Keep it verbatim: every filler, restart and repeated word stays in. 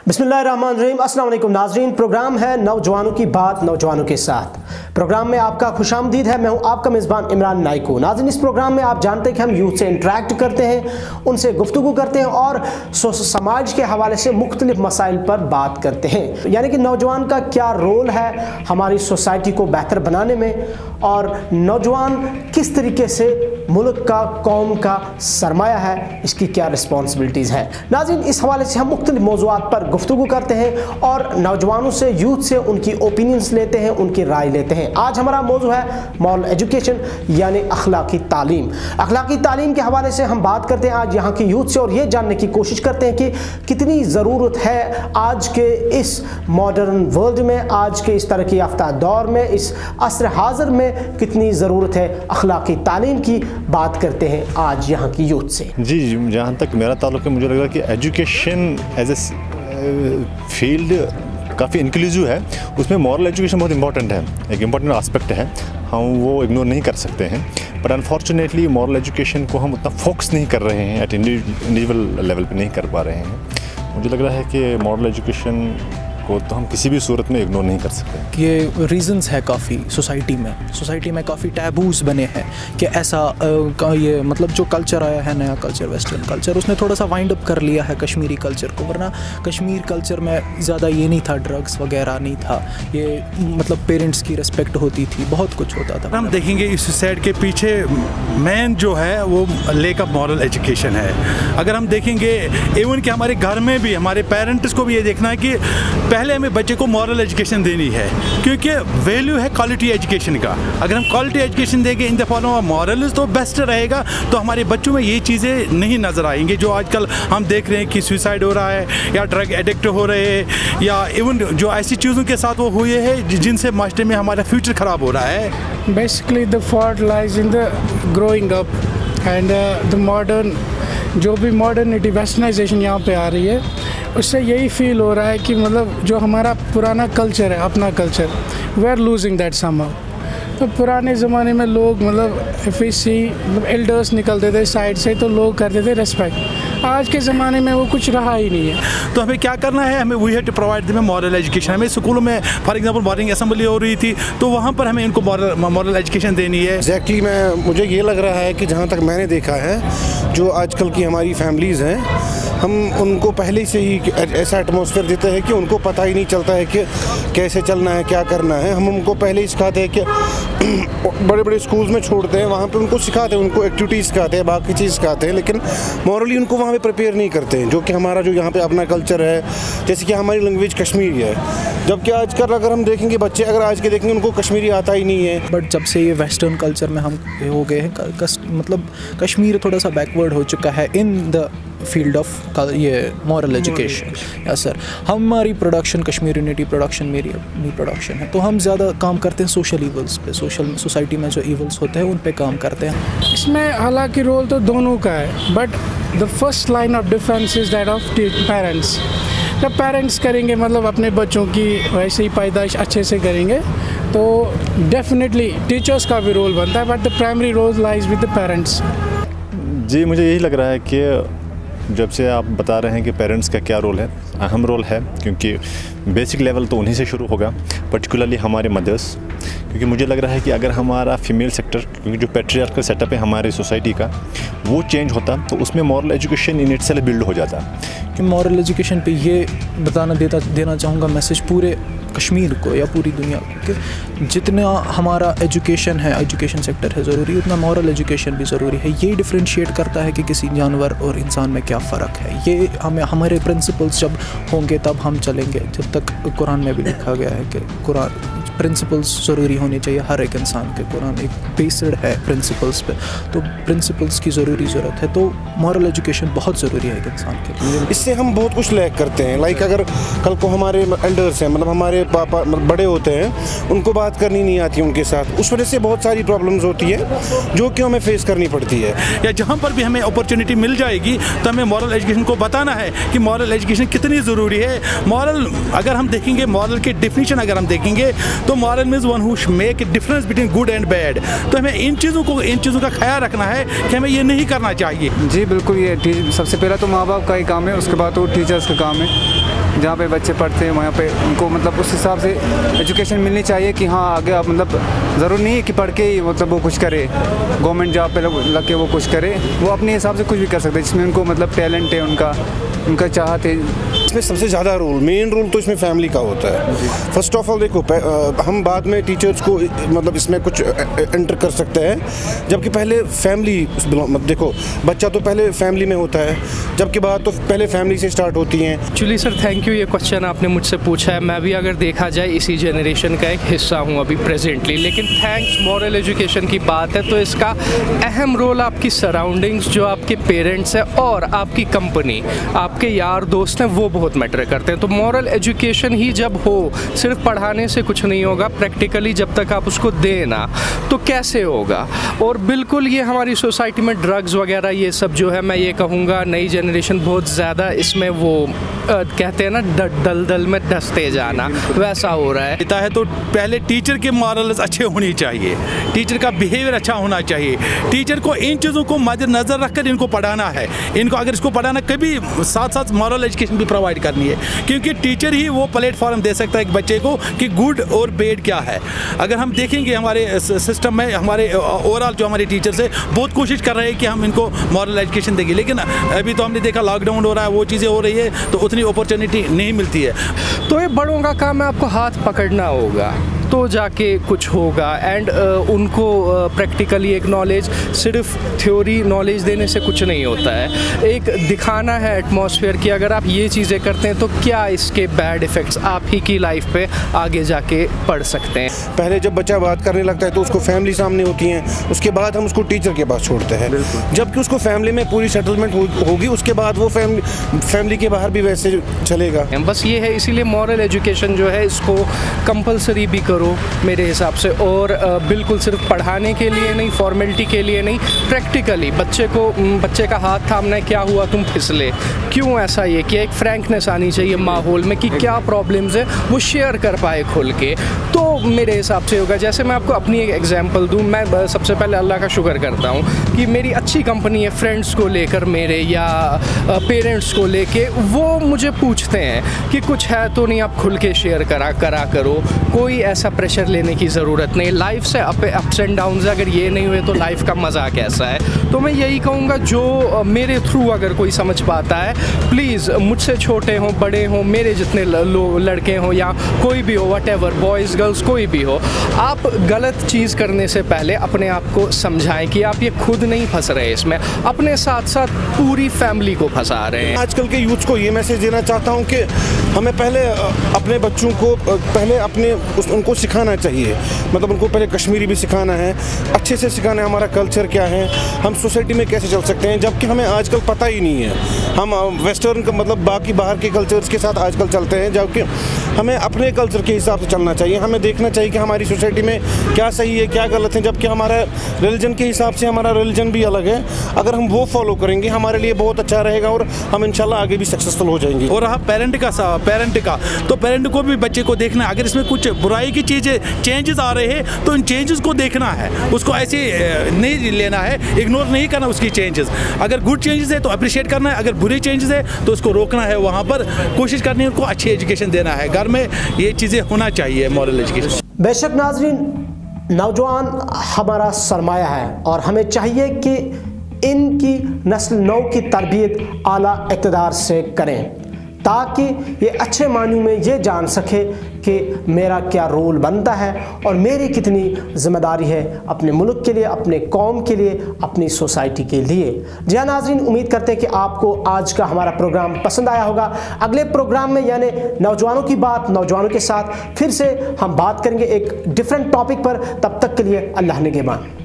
बिस्मिल्लाहिर्रहमानिर्रहीम। अस्सलाम वालेकुम नाज़रीन, प्रोग्राम है नौजवानों की बात नौजवानों के साथ। प्रोग्राम में आपका खुशामदीद है। मैं हूं आपका मेज़बान इमरान नाइको। नाज़रीन, इस प्रोग्राम में आप जानते हैं कि हम यूथ से इंटरेक्ट करते हैं, उनसे गुफ्तगू करते हैं और समाज के हवाले से मुख्तलिफ मसाइल पर बात करते हैं। यानी कि नौजवान का क्या रोल है हमारी सोसाइटी को बेहतर बनाने में और नौजवान किस तरीके से मुल्क का, कौम का सरमाया है, इसकी क्या रिस्पॉन्सिबिलिटीज़ हैं। नाज़रीन, इस हवाले से हम मुख्तलिफ मौज़ूआत पर गुफ्तगू करते हैं और नौजवानों से, यूथ से उनकी ओपिनियंस लेते हैं, उनकी राय लेते हैं। आज हमारा मौजू है मॉरल एजुकेशन यानी अखलाकी तालीम। अखलाकी तालीम के हवाले से हम बात करते हैं आज यहाँ की यूथ से और ये जानने की कोशिश करते हैं कि कितनी ज़रूरत है आज के इस मॉडर्न वर्ल्ड में, आज के इस तरक्की याफ्ता दौर में, इस असर हाज़िर में कितनी ज़रूरत है अखलाकी तालीम की। बात करते हैं आज यहाँ की यूथ से। जी, जहाँ तक मेरा ताल्लुक़ है, मुझे लग रहा है कि एजुकेशन एज ए फील्ड काफ़ी इंक्लूसिव है। उसमें मॉरल एजुकेशन बहुत इंपॉर्टेंट है, एक इम्पॉर्टेंट एस्पेक्ट है, हम वो इग्नोर नहीं कर सकते हैं। बट अनफॉर्चुनेटली मॉरल एजुकेशन को हम उतना फोकस नहीं कर रहे हैं, एट इंडिविजुअल लेवल पे नहीं कर पा रहे हैं। मुझे लग रहा है कि मॉरल एजुकेशन को तो हम किसी भी सूरत में इग्नोर नहीं कर सकते। ये रीज़न्स है काफ़ी सोसाइटी में सोसाइटी में काफ़ी टैबूज़ बने हैं कि ऐसा आ, ये मतलब जो कल्चर आया है, नया कल्चर, वेस्टर्न कल्चर, उसने थोड़ा सा वाइंड अप कर लिया है कश्मीरी कल्चर को। वरना कश्मीर कल्चर में ज़्यादा ये नहीं था, ड्रग्स वगैरह नहीं था, ये मतलब पेरेंट्स की रिस्पेक्ट होती थी, बहुत कुछ होता था। हम देखेंगे इस साइड के पीछे मेन जो है वो लेक ऑफ मॉरल एजुकेशन है। अगर हम देखेंगे इवन कि हमारे घर में भी हमारे पेरेंट्स को भी ये देखना है कि पहले हमें बच्चे को मॉरल एजुकेशन देनी है, क्योंकि वैल्यू है क्वालिटी एजुकेशन का। अगर हम क्वालिटी एजुकेशन देंगे in the follow of morals तो बेस्ट रहेगा, तो हमारे बच्चों में ये चीज़ें नहीं नज़र आएंगी जो आजकल हम देख रहे हैं कि सुसाइड हो रहा है या ड्रग एडिक्ट हो रहे हैं या इवन जो ऐसी चीज़ों के साथ वो हुए हैं जिनसे मास्टर में हमारा फ्यूचर ख़राब हो रहा है। Basically the fault lies in the growing up and the modern, जो भी मॉडर्निटी वेस्टर्नाइजेशन यहाँ पे आ रही है, उससे यही फील हो रहा है कि मतलब जो हमारा पुराना कल्चर है, अपना culture, we are losing that somehow. तो पुराने ज़माने में लोग मतलब इफ़ वी सी एल्डर्स निकलते थे साइड से तो लोग करते थे रिस्पेक्ट। आज के ज़माने में वो कुछ रहा ही नहीं है। तो हमें क्या करना है, हमें we have to provide them moral education. हमें स्कूलों में फॉर एग्जांपल मॉर्निंग असेंबली हो रही थी तो वहाँ पर हमें इनको मॉरल मॉरल एजुकेशन देनी है। एग्जैक्टली मैं मुझे ये लग रहा है कि जहाँ तक मैंने देखा है, जो आजकल की हमारी फैमिलीज़ हैं, हम उनको पहले से ही ऐसा एटमॉस्फेयर देते हैं कि उनको पता ही नहीं चलता है कि कैसे चलना है, क्या करना है। हम उनको पहले ही सिखाते हैं कि बड़े बड़े स्कूल्स में छोड़ते हैं, वहाँ पे उनको सिखाते हैं, उनको एक्टिविटीज़ सिखाते हैं, बाकी चीज़ सिखाते हैं, लेकिन मॉरली उनको वहाँ पे प्रिपेयर नहीं करते हैं। जो कि हमारा जो यहाँ पे अपना कल्चर है, जैसे कि हमारी लैंग्वेज कश्मीरी है, जबकि आजकल अगर हम देखेंगे बच्चे अगर आज के देखेंगे उनको कश्मीरी आता ही नहीं है। बट जब से ये वेस्टर्न कल्चर में हम हो गए हैं, मतलब कश्मीर थोड़ा सा बैकवर्ड हो चुका है इन द फील्ड ऑफ ये मॉरल एजुकेशन। या सर, हमारी प्रोडक्शन, कश्मीर यूनिटी प्रोडक्शन मेरी अपनी प्रोडक्शन है, तो हम ज़्यादा काम करते हैं सोशल ईवल्स पे, सोशल सोसाइटी में जो ईवल्स होते हैं उन पे काम करते हैं। इसमें हालांकि रोल तो दोनों का है, but the first line of defence is that of parents. जब पेरेंट्स करेंगे मतलब अपने बच्चों की वैसे ही पैदाइश अच्छे से करेंगे तो डेफिनेटली टीचर्स का भी रोल बनता है, but the primary role lies with the parents. जी, मुझे यही लग रहा है कि जब से आप बता रहे हैं कि पेरेंट्स का क्या रोल है, अहम रोल है, क्योंकि बेसिक लेवल तो उन्हीं से शुरू होगा, पर्टिकुलरली हमारे मदर्स। क्योंकि मुझे लग रहा है कि अगर हमारा फीमेल सेक्टर, क्योंकि जो पैट्रियार्कल सेटअप है हमारी सोसाइटी का, वो चेंज होता तो उसमें moral education in itself build हो जाता। कि मॉरल एजुकेशन पे ये बताना देता देना चाहूँगा मैसेज पूरे कश्मीर को या पूरी दुनिया को कि जितना हमारा एजुकेशन है, एजुकेशन सेक्टर है ज़रूरी, उतना मॉरल एजुकेशन भी ज़रूरी है। ये डिफरेंशिएट करता है कि किसी जानवर और इंसान में क्या फ़र्क है। ये हमें हमारे प्रिंसिपल्स जब होंगे तब हम चलेंगे। जब तक कुरान में भी लिखा गया है कि कुरान प्रिंसिपल्स ज़रूरी होनी चाहिए हर एक इंसान के, कुरान एक बेस्ड है प्रिंसिपल्स पे, तो प्रिंसिपल्स की ज़रूरी ज़रूरत है। तो मॉरल एजुकेशन बहुत ज़रूरी है एक इंसान के लिए। इससे हम बहुत कुछ लैक करते हैं। लाइक अगर कल को हमारे एल्डर्स हैं, मतलब हमारे पापा बड़े होते हैं, उनको बात करनी नहीं आती उनके साथ, उस वजह से बहुत सारी प्रॉब्लम्स होती है जो कि हमें फेस करनी पड़ती है। या जहाँ पर भी हमें अपॉर्चुनिटी मिल जाएगी तो हमें मॉरल एजुकेशन को बताना है कि मॉरल एजुकेशन कितनी ज़रूरी है। मॉरल अगर हम देखेंगे, मॉरल के डेफिनेशन अगर हम देखेंगे तो moral means one who make a difference between good and bad. तो हमें इन चीज़ों को इन चीज़ों का ख्याल रखना है कि हमें ये नहीं करना चाहिए। जी बिल्कुल, ये सबसे पहला तो माँ बाप का ही काम है, उसके बाद तो टीचर्स का काम है। जहाँ पे बच्चे पढ़ते हैं वहाँ पे उनको मतलब उस हिसाब से एजुकेशन मिलनी चाहिए कि हाँ आगे आप मतलब ज़रूर नहीं है कि पढ़ के ही मतलब वो कुछ करे, गवर्नमेंट जॉब पे लग के वो कुछ करे, वो अपने हिसाब से कुछ भी कर सकते हैं जिसमें उनको मतलब टैलेंट है, उनका उनका चाहत है। इसमें सबसे ज़्यादा रोल, मेन रोल तो इसमें फैमिली का होता है। फर्स्ट ऑफ ऑल देखो, हम बाद में टीचर्स को मतलब इसमें कुछ एंटर कर सकते हैं, जबकि पहले फैमिली, देखो बच्चा तो पहले फैमिली में होता है, जबकि बात तो पहले फैमिली से स्टार्ट होती हैं। एक्चुअली सर थैंक यू, ये क्वेश्चन आपने मुझसे पूछा है। मैं भी अगर देखा जाए इसी जनरेशन का एक हिस्सा हूँ अभी प्रेजेंटली, लेकिन थैंक्स मॉरल एजुकेशन की बात है तो इसका अहम रोल आपकी सराउंडिंग्स, जो आपके पेरेंट्स हैं और आपकी कंपनी, आपके यार दोस्त हैं, वो बहुत मैटर करते हैं। तो मॉरल एजुकेशन ही जब हो, सिर्फ पढ़ाने से कुछ नहीं होगा, प्रैक्टिकली जब तक आप उसको देना तो कैसे होगा। और बिल्कुल ये हमारी सोसाइटी में ड्रग्स वगैरह ये सब जो है, मैं ये कहूँगा नई जनरेशन बहुत ज़्यादा इसमें वो आ, कहते हैं ना दलदल में धंसते जाना, वैसा हो रहा है। है तो पहले टीचर के मॉरल्स अच्छे होनी चाहिए, टीचर का बिहेवियर अच्छा होना चाहिए, टीचर को इन चीज़ों को मद्देनजर रखकर इनको पढ़ाना है। इनको अगर इसको पढ़ाना कभी साथ साथ मॉरल एजुकेशन भी प्रोवाइड करनी है, क्योंकि टीचर ही वो प्लेटफॉर्म दे सकता है एक बच्चे को कि गुड और बैड क्या है। अगर हम देखेंगे हमारे सिस्टम में, हमारे ओवरऑल जो हमारे टीचर्स है बहुत कोशिश कर रहे हैं कि हम इनको मॉरल एजुकेशन देंगे, लेकिन अभी तो हमने देखा लॉकडाउन हो रहा है, वो चीज़ें हो रही है तो उतनी अपॉर्चुनिटी नहीं मिलती है। तो ये बड़ों का काम है, आपको हाथ पकड़ना होगा तो जाके कुछ होगा। एंड uh, उनको प्रैक्टिकली uh, एक नॉलेज, सिर्फ थ्योरी नॉलेज देने से कुछ नहीं होता है, एक दिखाना है एटमॉस्फेयर कि अगर आप ये चीज़ें करते हैं तो क्या इसके बैड इफ़ेक्ट्स आप ही की लाइफ पे आगे जाके पढ़ सकते हैं। पहले जब बच्चा बात करने लगता है तो उसको फैमिली सामने होती है, उसके बाद हम उसको टीचर के पास छोड़ते हैं, जबकि उसको फैमिली में पूरी सेटलमेंट हो, होगी, उसके बाद वो फैमिली फैमिली के बाहर भी वैसे चलेगा। बस ये है, इसीलिए मॉरल एजुकेशन जो है इसको कंपलसरी भी करो मेरे हिसाब से, और बिल्कुल सिर्फ पढ़ाने के लिए नहीं, फॉर्मेलिटी के लिए नहीं, प्रैक्टिकली बच्चे को, बच्चे का हाथ थामना है, क्या हुआ तुम फिसले, क्यों ऐसा ये किया, एक फ्रैंकनेस आनी चाहिए माहौल में कि क्या प्रॉब्लम्स है वो शेयर कर पाए खुल के, तो मेरे हिसाब से होगा। जैसे मैं आपको अपनी एक एग्जांपल दूं, मैं सबसे पहले अल्लाह का शुक्र करता हूं कि मेरी अच्छी कंपनी है, फ्रेंड्स को लेकर मेरे या पेरेंट्स को लेके, वो मुझे पूछते हैं कि कुछ है तो नहीं, आप खुल के शेयर करा करा करो, कोई ऐसा प्रेशर लेने की ज़रूरत नहीं। लाइफ से अप अप्स एंड डाउन्स, अगर ये नहीं हुए तो लाइफ का मज़ा कैसा है। तो मैं यही कहूँगा, जो मेरे थ्रू अगर कोई समझ पाता है, प्लीज़ मुझसे छोटे हों बड़े हों, मेरे जितने लड़के हों या कोई भी हो, वट एवर, बॉयज़ गर्ल्स कोई भी हो, आप गलत चीज़ करने से पहले अपने आप को समझाएं कि आप ये खुद नहीं फंस रहे इसमें, अपने साथ साथ पूरी फैमिली को फंसा रहे हैं। आजकल के यूथ को ये मैसेज देना चाहता हूँ कि हमें पहले अपने बच्चों को पहले अपने उनको सिखाना चाहिए, मतलब उनको पहले कश्मीरी भी सिखाना है, अच्छे से सिखाना है, हमारा कल्चर क्या है, हम सोसाइटी में कैसे चल सकते हैं, जबकि हमें आजकल पता ही नहीं है। हम वेस्टर्न का मतलब बाकी बाहर के कल्चर्स के साथ आजकल चलते हैं, जबकि हमें अपने कल्चर के हिसाब से चलना चाहिए। हमें देखना चाहिए कि हमारी सोसाइटी में क्या सही है क्या गलत है, जबकि हमारा रिलीजन के हिसाब से हमारा रिलीजन भी अलग है। अगर हम वो फॉलो करेंगे हमारे लिए बहुत अच्छा रहेगा और हम इंशाल्लाह आगे भी सक्सेसफुल हो जाएंगे। और रहा पेरेंट का पेरेंट का तो पेरेंट को भी बच्चे को देखना है, अगर इसमें कुछ बुराई की चीज़ें चेंजेस आ रहे हैं तो इन चेंजेस को देखना है, उसको ऐसे नहीं लेना है, इग्नोर नहीं करना उसकी चेंजेस। अगर गुड चेंजेस है तो अप्रिशिएट करना है, अगर बुरे चेंजेस है तो उसको रोकना है, वहाँ पर कोशिश करनी है, उनको अच्छी एजुकेशन देना है। घर में ये चीज़ें होना चाहिए, मॉरल एजुकेशन। बेशक नाजरीन, नौजवान हमारा सरमाया है और हमें चाहिए कि इनकी नस्ल नौ की तरबियत आला इक़्तिदार से करें, ताकि ये अच्छे मायनों में ये जान सके कि मेरा क्या रोल बनता है और मेरी कितनी ज़िम्मेदारी है अपने मुल्क के लिए, अपने कौम के लिए, अपनी सोसाइटी के लिए। जी हाँ नाज़रीन, उम्मीद करते हैं कि आपको आज का हमारा प्रोग्राम पसंद आया होगा। अगले प्रोग्राम में यानी नौजवानों की बात नौजवानों के साथ फिर से हम बात करेंगे एक डिफरेंट टॉपिक पर। तब तक के लिए अल्लाह निगहबान।